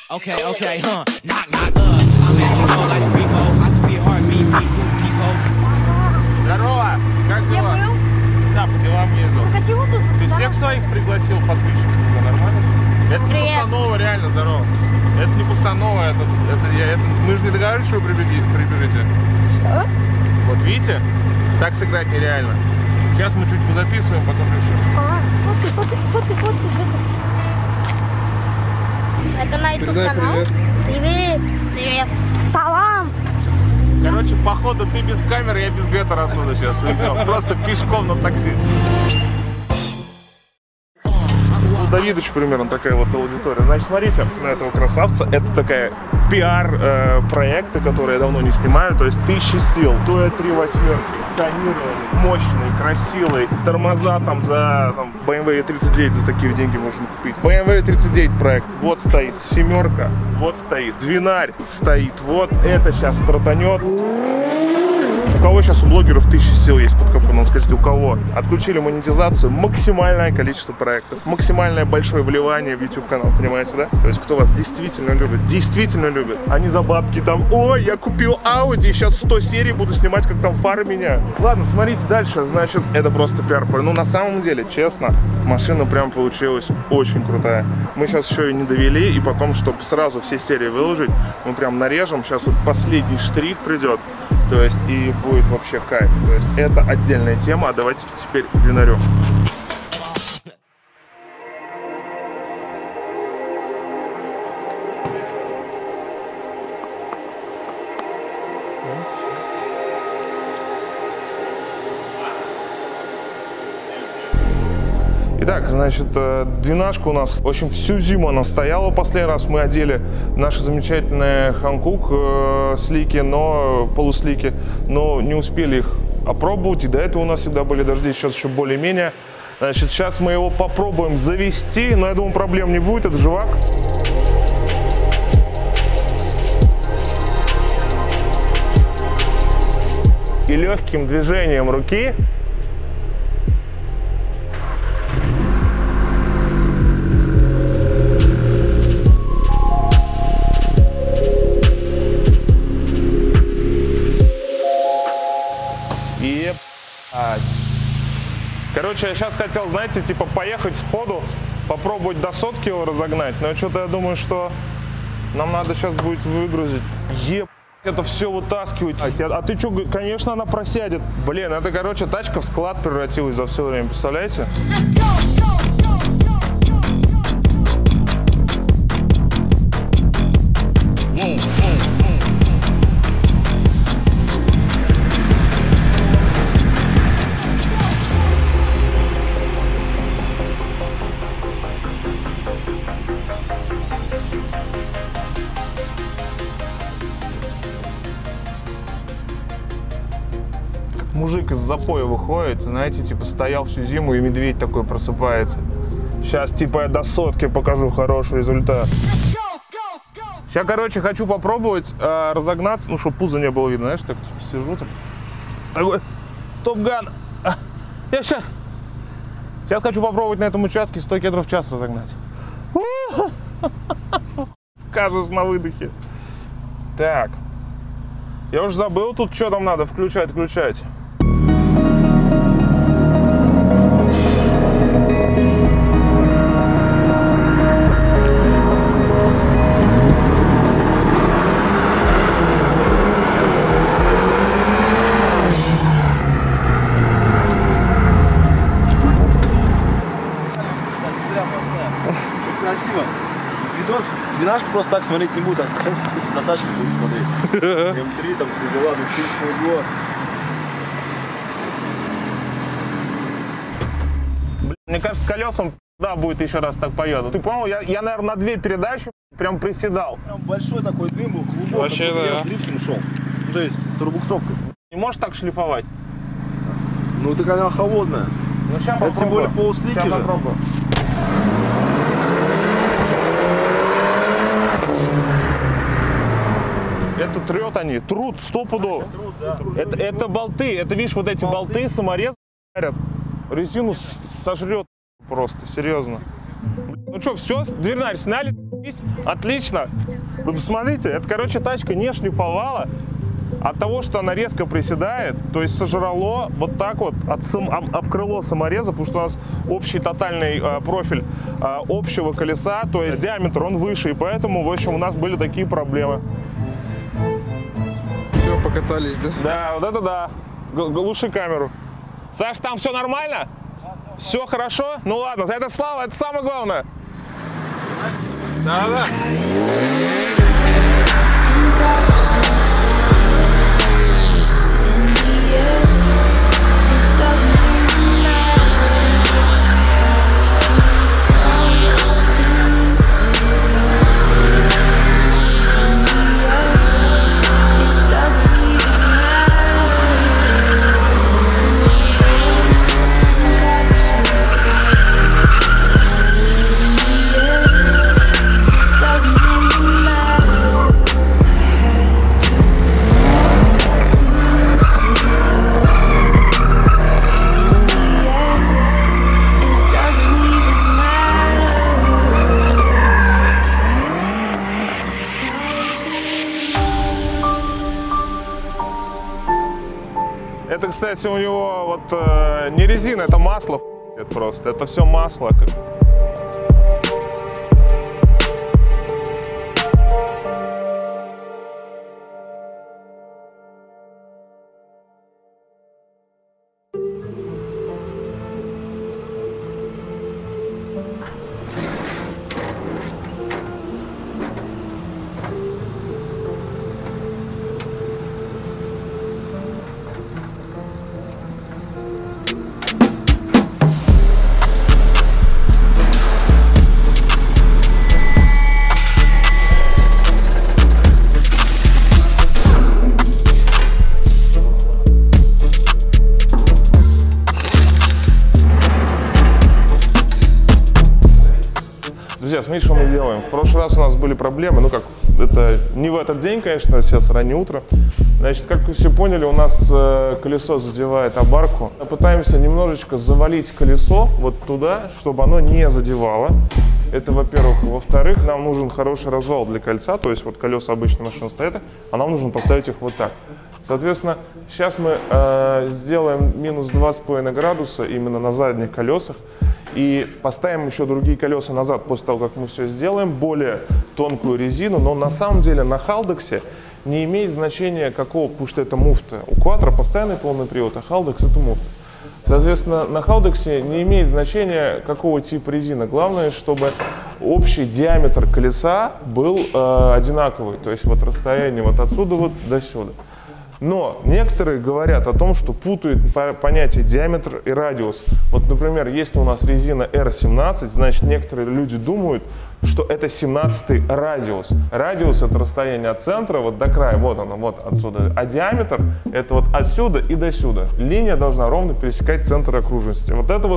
Okay, okay, knock, knock, I'm at the door like a repo. I can feel heartbeat beat through the peephole. Здорово! Как Где дела? был? Да, по делам ездил. Покатил тут? Ты Да. всех своих пригласил подписчиков? Все нормально? Это не Привет. постанова, реально, здорово. Это не постанова, мы же не договаривались, что вы прибежите. Что? Вот видите? Так сыграть нереально. Сейчас мы чуть позаписываем, потом решим. Фоткай. Это на YouTube канал. Привет. Привет. Салам. Короче, походу ты без камеры, я без геттера отсюда сейчас уйдем. Просто пешком на такси. У Давидовича примерно такая вот аудитория. Значит, смотрите на этого красавца. Это такая пиар-проекты, которые я давно не снимаю. То есть 1000 сил, Туя 3 восьмерки, тонированный, мощный, красивый. Тормоза там за BMW 39 за такие деньги можно купить. BMW 39 проект. Вот стоит семерка, вот стоит двинарь, стоит. Вот это сейчас стартанет. У кого сейчас у блогеров 1000 сил есть под капотом? Скажите, у кого? Отключили монетизацию, максимальное количество проектов, максимальное большое вливание в YouTube канал, понимаете, да? То есть кто вас действительно любит, а не за бабки там, ой, я купил Audi, сейчас 100 серий буду снимать, как там фары меняют. Ладно, смотрите дальше, значит, это просто пиар. Ну, на самом деле, честно, машина прям получилась очень крутая. Мы сейчас еще ее не довели, и потом, чтобы сразу все серии выложить, мы прям нарежем, сейчас вот последний штрих придет. То есть и будет вообще кайф. То есть это отдельная тема. А давайте теперь к двинарю. Итак, значит, двенашка у нас, в общем, всю зиму она стояла. Последний раз мы одели наши замечательные Hankook слики, полуслики, но не успели их опробовать. И до этого у нас всегда были дожди, сейчас еще более-менее. Значит, сейчас мы его попробуем завести, но я думаю, проблем не будет, это живак. И легким движением руки короче, я сейчас хотел, знаете, типа поехать сходу, попробовать до сотки его разогнать, но что-то я думаю, что нам надо сейчас будет выгрузить. Это все вытаскивать. А ты что, конечно, она просядет. Блин, это, короче, тачка в склад превратилась за все время, представляете? Мужик из запоя выходит, знаете, типа стоял всю зиму, и медведь такой просыпается. Сейчас, типа, я до сотки покажу хороший результат. Сейчас, короче, хочу попробовать разогнаться, ну, чтобы пузо не было видно, знаешь, так сижу, такой топ-ган. Я сейчас хочу попробовать на этом участке 100 км в час разогнать. Скажешь на выдохе. Так, я уже забыл тут, что там надо включать. Красиво. Видос, двенашку просто так смотреть не буду, а на тачке буду смотреть. М3, там все дела, 2000 год. Мне кажется, с колесом да, будет еще раз так поеду. Ты понял, я наверное, на 2 передачи прям приседал. Прям большой такой дым был, клубок. Вообще, да. Я с дрифтом шел. Ну, то есть с рубуксовкой. Не можешь так шлифовать? Ну, так она холодная. Ну, сейчас это тем более полуслики же. Попробую. Это трет они, трут, стопудово. Да. Это болты, это видишь, вот эти болты саморез резину сожрет просто, серьезно. Ну что, все, дверь сняли, отлично. Вы посмотрите, это, короче, тачка не шлифовала от того, что она резко приседает, то есть сожрало вот так вот об крыло самореза, потому что у нас общий тотальный профиль общего колеса, то есть диаметр он выше, и поэтому, в общем, у нас были такие проблемы. Все, покатались, да? Да, вот это да. Глуши камеру. Саш, там все нормально? Все хорошо? Ну ладно, это слава, это самое главное. Да. Это, кстати, у него вот не резина, это масло. Это просто, это все масло. Друзья, смотрите, что мы делаем. В прошлый раз у нас были проблемы, ну как, это не в этот день, конечно, сейчас раннее утро. Значит, как вы все поняли, у нас колесо задевает обарку. Пытаемся немножечко завалить колесо вот туда, чтобы оно не задевало. Это, во-первых. Во-вторых, нам нужен хороший развал для кольца, то есть вот колеса обычно машины стоят, а нам нужно поставить их вот так. Соответственно, сейчас мы сделаем минус 2,5 градуса именно на задних колесах. И поставим еще другие колеса назад после того, как мы все сделаем, более тонкую резину. Но на самом деле на Haldex не имеет значения какого, потому что это муфта. У Quattro постоянный полный привод, а Haldex это муфта. Соответственно, на Haldex не имеет значения какого типа резины. Главное, чтобы общий диаметр колеса был одинаковый. То есть вот расстояние вот отсюда вот до сюда. Но некоторые говорят о том, что путают понятие диаметр и радиус. Вот, например, если у нас резина R17, значит, некоторые люди думают, что это 17-й радиус. Радиус — это расстояние от центра вот до края, вот оно, вот отсюда. А диаметр — это вот отсюда и до сюда. Линия должна ровно пересекать центр окружности. Вот это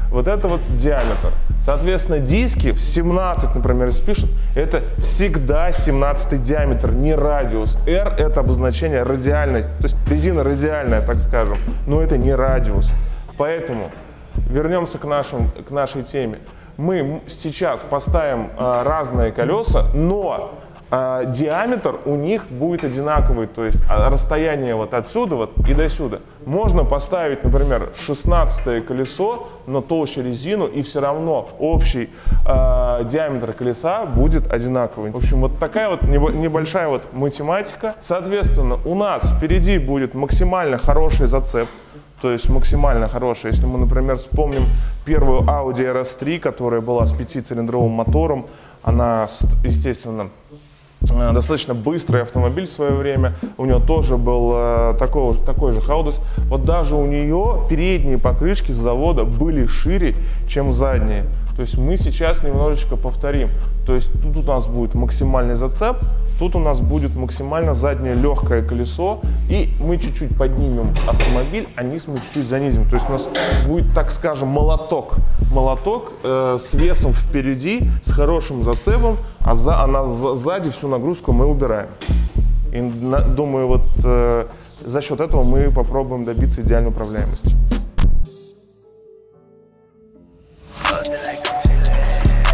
вот диаметр. Соответственно, диски в 17, например, если пишут, это всегда 17-й диаметр, не радиус. R — это обозначение радиальной, то есть резина радиальная, так скажем, но это не радиус. Поэтому вернемся к нашей теме. Мы сейчас поставим разные колеса, но диаметр у них будет одинаковый, то есть расстояние вот отсюда вот и до сюда. Можно поставить, например, 16-е колесо, но толще резину, и все равно общий диаметр колеса будет одинаковый. В общем, вот такая вот небольшая вот математика. Соответственно, у нас впереди будет максимально хороший зацеп. То есть максимально хорошая. Если мы, например, вспомним первую Audi RS3, которая была с 5-цилиндровым мотором, она, естественно, достаточно быстрый автомобиль в свое время. У нее тоже был такой же Haldex. Вот даже у нее передние покрышки с завода были шире, чем задние. То есть мы сейчас немножечко повторим. То есть тут у нас будет максимальный зацеп, тут у нас будет максимально заднее легкое колесо, и мы чуть-чуть поднимем автомобиль, а низ мы чуть-чуть занизим. То есть у нас будет, так скажем, молоток с весом впереди, с хорошим зацепом, а сзади всю нагрузку мы убираем. И думаю, вот за счет этого мы попробуем добиться идеальной управляемости.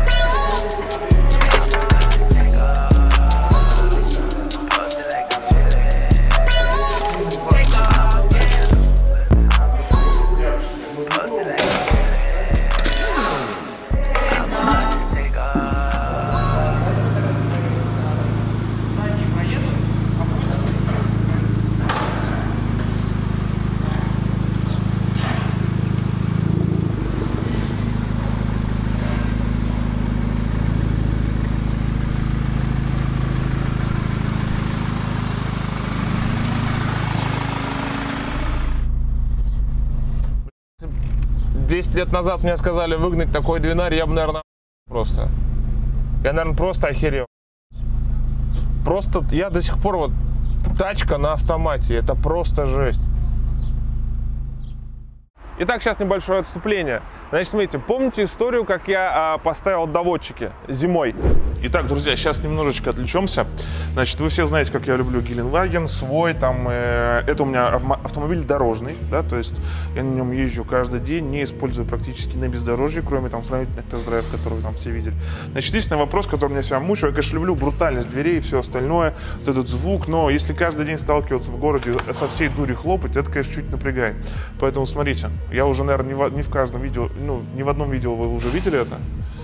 10 лет назад мне сказали выгнать такой двинарь, я бы, наверное, просто. Я, наверное, просто охерел. Просто я до сих пор вот тачка на автомате, это просто жесть. Итак, сейчас небольшое отступление. Значит, смотрите, помните историю, как я поставил доводчики зимой? Итак, друзья, сейчас немножечко отвлечемся. Значит, вы все знаете, как я люблю Геленваген, свой, там, это у меня автомобиль дорожный, да, то есть я на нем езжу каждый день, не использую практически на бездорожье, кроме там сравнительных тест-драйвов, которые вы там все видели. Значит, единственный вопрос, который меня всегда мучил, я, конечно, люблю брутальность дверей и все остальное, вот этот звук, но если каждый день сталкиваться в городе со всей дури хлопать, это, конечно, чуть напрягает. Поэтому смотрите, я уже, наверное, не в каждом видео, ну, не в одном видео вы уже видели это.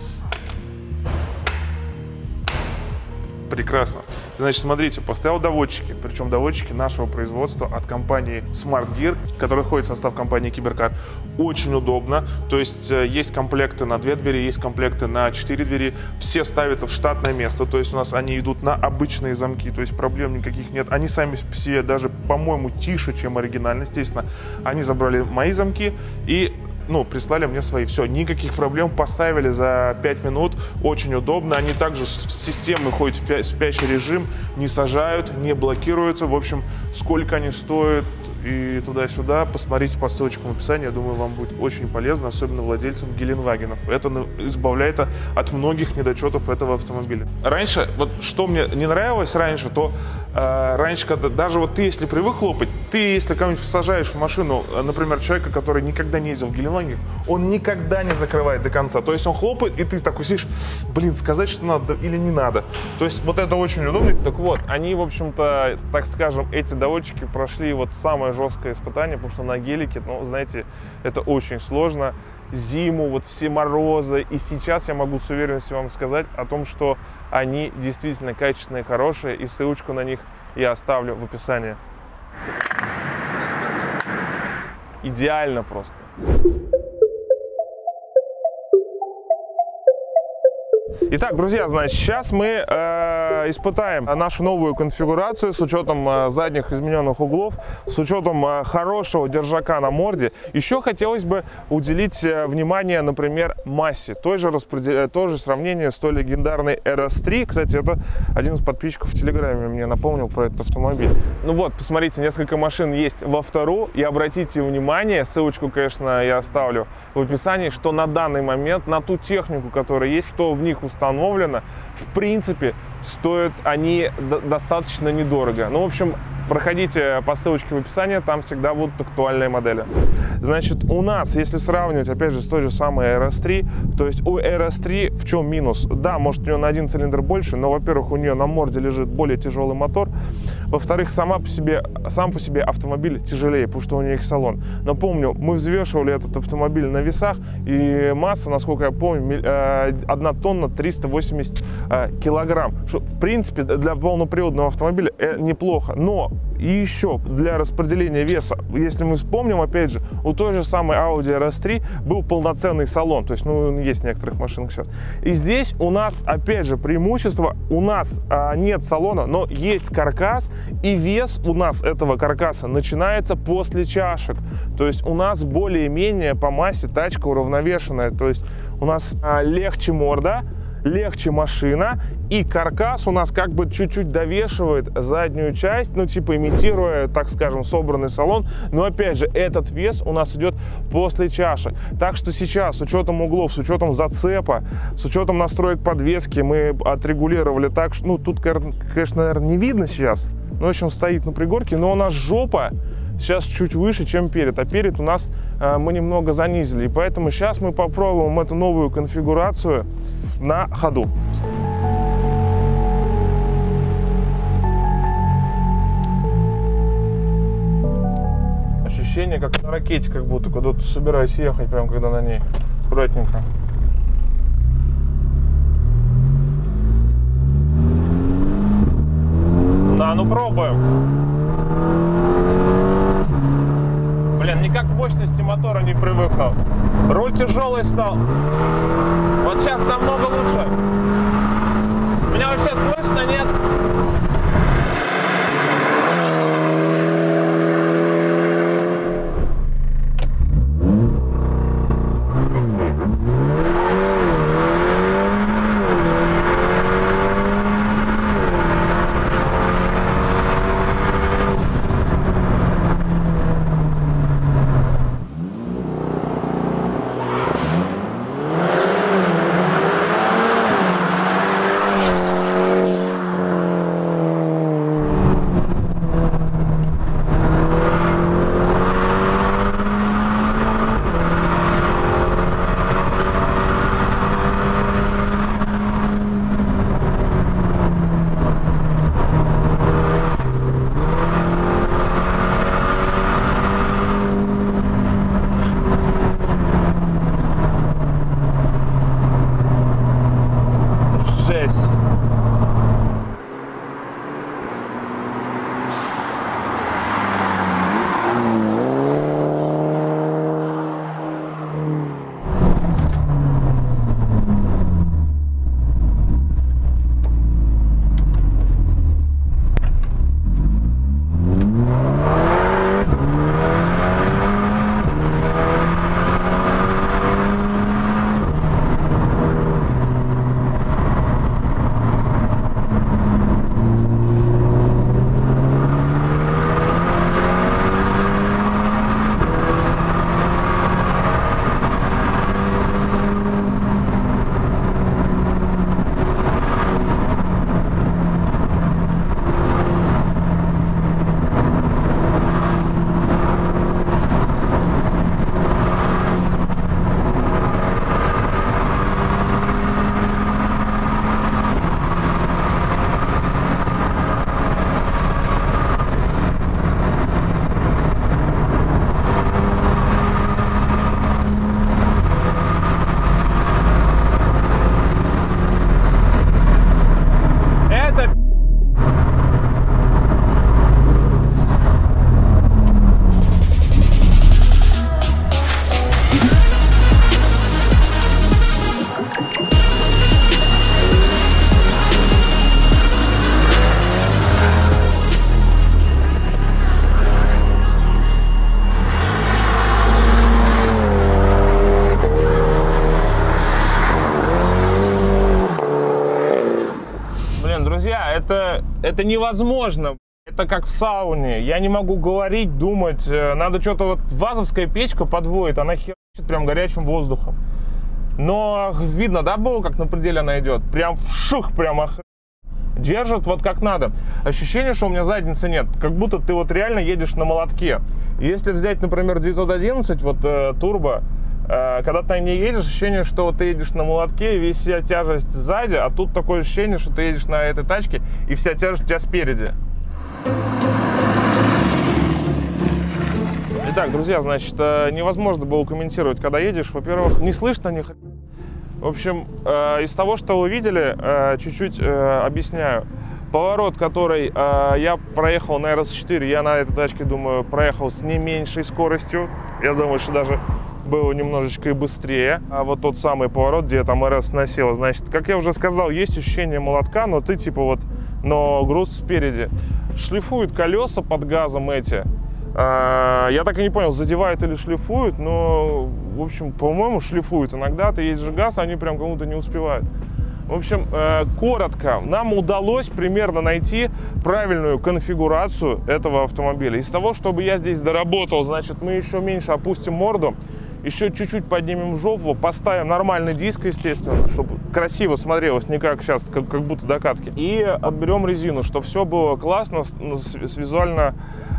Прекрасно. Значит, смотрите, поставил доводчики, причем доводчики нашего производства от компании Smart Gear, которая входит в состав компании Киберкар. Очень удобно, то есть есть комплекты на 2 двери, есть комплекты на 4 двери, все ставятся в штатное место, то есть у нас они идут на обычные замки, то есть проблем никаких нет. Они сами все даже, по-моему, тише, чем оригинально, естественно. Они забрали мои замки и прислали мне свои. Все, никаких проблем, поставили за 5 минут, очень удобно. Они также с системой ходят в спящий режим, не сажают, не блокируются. В общем, сколько они стоят и туда-сюда, посмотрите по ссылочкам в описании. Я думаю, вам будет очень полезно, особенно владельцам Геленвагенов. Это избавляет от многих недочетов этого автомобиля. Раньше, вот что мне не нравилось раньше, то раньше, когда даже вот ты, если привык хлопать, ты, если кого-нибудь сажаешь в машину, например, человека, который никогда не ездил в Геленваген, он никогда не закрывает до конца. То есть он хлопает, и ты такой сидишь, блин, сказать, что надо или не надо. То есть вот это очень удобно. Так вот, они, в общем-то, так скажем, эти доводчики прошли вот самое жесткое испытание, потому что на гелике, знаете, это очень сложно. Зиму, вот все морозы. И сейчас я могу с уверенностью вам сказать о том, что они действительно качественные, хорошие. И ссылочку на них я оставлю в описании. Идеально просто. Итак, друзья, значит, сейчас мы испытаем нашу новую конфигурацию с учетом задних измененных углов, с учетом хорошего держака на морде. Еще хотелось бы уделить внимание, например, массе. Тоже сравнение с той легендарной RS3. Кстати, это один из подписчиков в Телеграме мне напомнил про этот автомобиль. Ну вот, посмотрите, несколько машин есть во вторую. И обратите внимание, ссылочку, конечно, я оставлю в описании, что на данный момент, на ту технику, которая есть, что в них установлено, в принципе, стоят они достаточно недорого. Ну, в общем, проходите по ссылочке в описании, там всегда будут актуальные модели. Значит, у нас, если сравнивать, опять же, с той же самой RS3, то есть у RS3 в чем минус? Да, может, у нее на 1 цилиндр больше, но, во-первых, у нее на морде лежит более тяжелый мотор. Во-вторых, сам по себе автомобиль тяжелее, потому что у нее их салон. Напомню, мы взвешивали этот автомобиль на весах, и масса, насколько я помню, 1 тонна 380 килограмм. Что, в принципе, для полноприводного автомобиля неплохо. Но и еще для распределения веса, если мы вспомним, опять же, у той же самой Audi RS3 был полноценный салон, то есть, есть в некоторых машинах сейчас. И здесь у нас, опять же, преимущество, у нас нет салона, но есть каркас, и вес у нас этого каркаса начинается после чашек. То есть у нас более-менее по массе тачка уравновешенная, то есть у нас легче морда, легче машина, и каркас у нас как бы чуть-чуть довешивает заднюю часть, имитируя, так скажем, собранный салон. Но опять же, этот вес у нас идет после чашек. Так что сейчас, с учетом углов, с учетом зацепа, с учетом настроек подвески, мы отрегулировали так, что, тут, конечно, наверное, не видно сейчас, но, в общем, стоит на пригорке, но у нас жопа сейчас чуть выше, чем перед, а перед у нас мы немного занизили. И поэтому сейчас мы попробуем эту новую конфигурацию на ходу. Ощущение, как на ракете, как будто куда-то собираюсь ехать, прям когда на ней. Аккуратненько. Да, пробуем. Блин, никак к мощности мотора не привыкнул. Руль тяжелый стал. Вот сейчас намного лучше. Меня вообще слышно, нет? это невозможно. Это как в сауне. Я не могу говорить, думать. Надо что-то вот... Вазовская печка подводит, она херачит прям горячим воздухом. Но видно, да, было, как на пределе она идет? Прям вшух, прям держит вот как надо. Ощущение, что у меня задницы нет. Как будто ты вот реально едешь на молотке. Если взять, например, 911, вот турбо, когда ты на ней едешь, ощущение, что вот ты едешь на молотке, и вся тяжесть сзади, а тут такое ощущение, что ты едешь на этой тачке, и вся тяжесть у тебя спереди. Итак, друзья, значит, невозможно было комментировать, когда едешь. Во-первых, не слышно ни хрена. В общем, из того, что вы видели, чуть-чуть объясняю. Поворот, который я проехал на RS4, я на этой тачке, думаю, проехал с не меньшей скоростью. Я думаю, что даже было немножечко и быстрее. А вот тот самый поворот, где там RS сносило, значит, как я уже сказал, есть ощущение молотка, но ты типа вот, но груз спереди. Шлифуют колеса под газом эти. Я так и не понял, задевают или шлифуют, но, в общем, по-моему, шлифуют. Иногда ты едешь газ, они прям кому-то не успевают. В общем, коротко, нам удалось примерно найти правильную конфигурацию этого автомобиля. Из того, чтобы я здесь доработал, значит, мы еще меньше опустим морду, еще чуть-чуть поднимем жопу, поставим нормальный диск, естественно, чтобы красиво смотрелось, не как сейчас, как будто докатки. И отберем резину, чтобы все было классно, визуально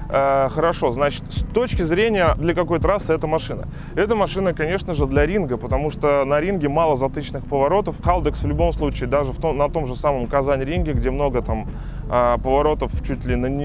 хорошо. Значит, с точки зрения, для какой трассы эта машина? Эта машина, конечно же, для ринга, потому что на ринге мало затычных поворотов. Халдекс в любом случае, даже на том же самом Казань-ринге, где много там поворотов чуть ли на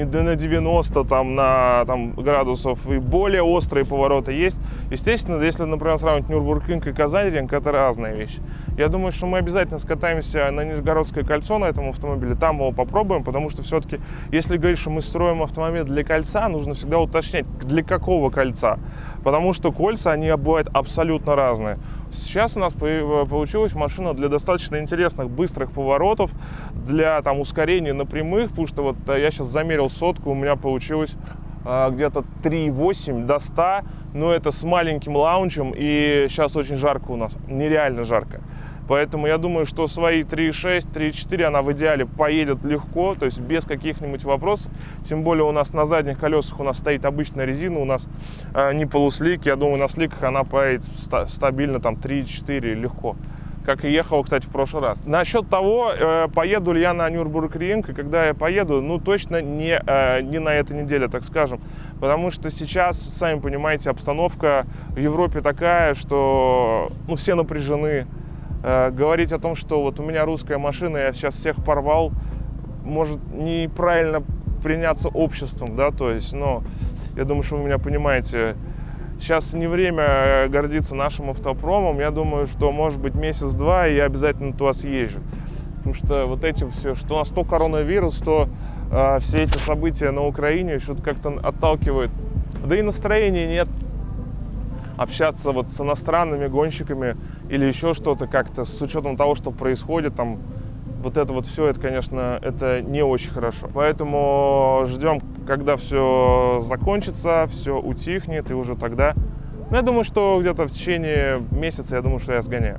90 там, градусов и более острые повороты есть. Естественно, если, например, сравнить Нюрбургринг и Казань-ринг, это разные вещи. Я думаю, что мы обязательно скатаемся на Нижегородское кольцо на этом автомобиле, там его попробуем, потому что все-таки, если говорить, что мы строим автомобиль для кольца, нужно всегда уточнять, для какого кольца. Потому что кольца, они бывают абсолютно разные. Сейчас у нас получилась машина для достаточно интересных быстрых поворотов, для там ускорений на прямых, потому что вот я сейчас замерил сотку, у меня получилось где-то 3,8 до 100, но это с маленьким лаунчем, и сейчас очень жарко у нас, нереально жарко. Поэтому я думаю, что свои 3,6, 3,4 она в идеале поедет легко, то есть без каких-нибудь вопросов. Тем более у нас на задних колесах у нас стоит обычная резина, у нас не полуслик. Я думаю, на сликах она поедет стабильно там 3,4 легко. Как и ехал, кстати, в прошлый раз. Насчет того, поеду ли я на Нюрбургринг, и когда я поеду, ну точно не на этой неделе, так скажем. Потому что сейчас, сами понимаете, обстановка в Европе такая, что ну, все напряжены. Говорить о том, что вот у меня русская машина, я сейчас всех порвал, может неправильно приняться обществом, да, то есть, но я думаю, что вы меня понимаете. Сейчас не время гордиться нашим автопромом, я думаю, что может быть месяц-два, и я обязательно туда съезжу. Потому что вот эти все, что у нас то коронавирус, то все эти события на Украине что-то как-то отталкивает. Да и настроения нет. Общаться вот с иностранными гонщиками или еще что-то как-то с учетом того, что происходит там, вот это вот все, это, конечно, это не очень хорошо. Поэтому ждем, когда все закончится, все утихнет, и уже тогда, ну, я думаю, что где-то в течение месяца, я думаю, что я сгоняю.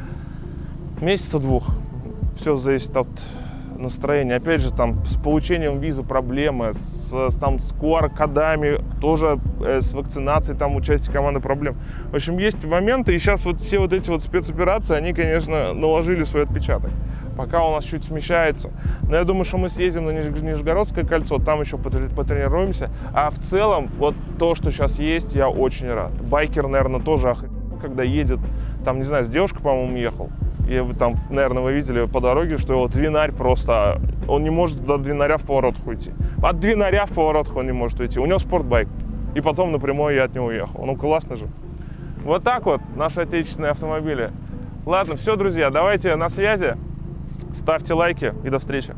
Месяца-двух. Все зависит от настроения. Опять же, там с получением визы проблемы, с QR-кодами, тоже с вакцинацией, там участие команды проблем. В общем, есть моменты, и сейчас вот все вот эти вот спецоперации, они, конечно, наложили свой отпечаток. Пока у нас чуть смещается. Но я думаю, что мы съездим на Нижегородское кольцо, там еще потренируемся. А в целом, вот то, что сейчас есть, я очень рад. Байкер, наверное, тоже охренел, когда едет, там, не знаю, с девушкой, по-моему, ехал. И вы там, наверное, вы видели по дороге, что его двинарь просто... Он не может до двинаря в поворотах уйти. От двинаря в поворотах он не может уйти. У него спортбайк. И потом напрямую я от него уехал. Ну, классно же. Вот так вот наши отечественные автомобили. Ладно, все, друзья, давайте на связи. Ставьте лайки и до встречи.